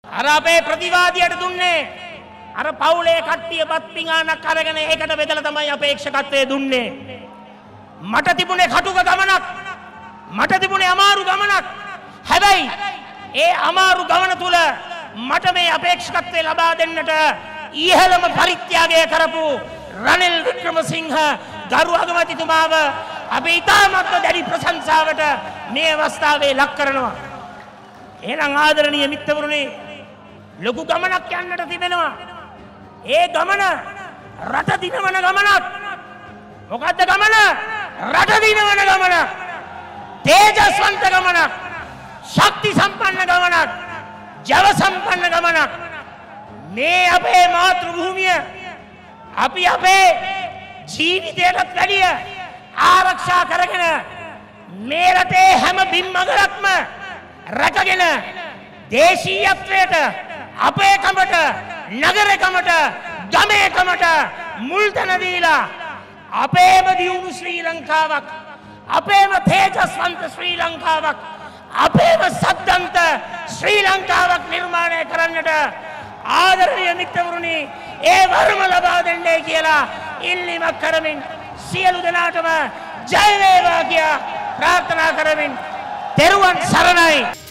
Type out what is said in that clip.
අර අපේ ප්‍රතිවාදියට දුන්නේ අර පවුලේ කට්ටිය බත් පිඟානක් අරගෙන ඒකට බෙදලා තමයි අපේක්ෂකත්වයේ දුන්නේ. මට තිබුණේ කටුක ගමනක්. මට තිබුණේ අමාරු ගමනක්. හැබැයි ඒ අමාරු ගමන තුල මට මේ අපේක්ෂකත්වය ලබා දෙන්නට ඉහළම පරිත්‍යාගය කරපු රනිල් වික්‍රමසිංහ ගරු අගමැතිතුමාව අපි ඉතාමත් දැඩි ප්‍රශංසාවට මේ අවස්ථාවේ ලක් කරනවා. එහෙනම් ආදරණීය මිත්‍රවරුනි ලොකු ගමනක් යන්නට තිබෙනවා. ඒ ගමන රට දිනවන ගමනක්. මොකද්ද ගමන? රට දිනවන ගමනක්. තේජස්වන්ත ගමනක්. ශක්ති සම්පන්න ගමනක්. ජව සම්පන්න ගමනක්. මේ අපේ මාතෘ භූමිය අපි අපේ ජීවිතයටත් වැඩිය ආරක්ෂා කරගෙන මේ රටේ හැම බිම්මගරක්ම රැකගෙන දේශීයත්වයට අපේකමට නගරකමට ගමේකමට මුල් තැන දීලා අපේම දියුණු ශ්‍රී ලංකාවක් අපේම තේජස්වන්ත ශ්‍රී ලංකාවක් අපේම සද්දන්ත ශ්‍රී ලංකාවක් නිර්මාණය කරන්නට ආදරණීය මිත්‍රවරුනි ඒ වරම ලබා දෙන්නේ කියලා ඉල්ලීමක් කරමින් සියලු දෙනාටම ජය වේවා කියා ප්‍රාර්ථනා කරමින් තෙරුවන් සරණයි.